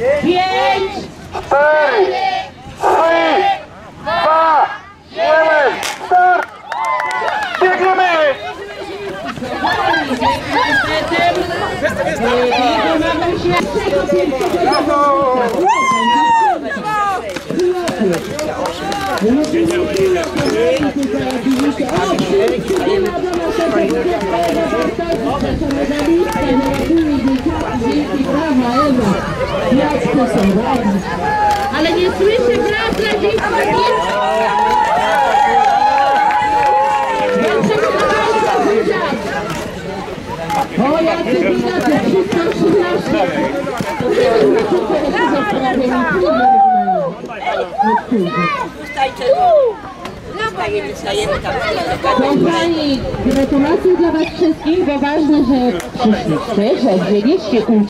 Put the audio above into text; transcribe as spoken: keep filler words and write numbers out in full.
pięć, cztery, trzy, dwa, jeden, start! Biegniemy! Ale nie słyszę braw dla dzieci. O, jacy biegacze, wszystko trzynaście. Kochani, gratulacje dla was wszystkich, bo ważne, że przyszliście, że wzięliście udział.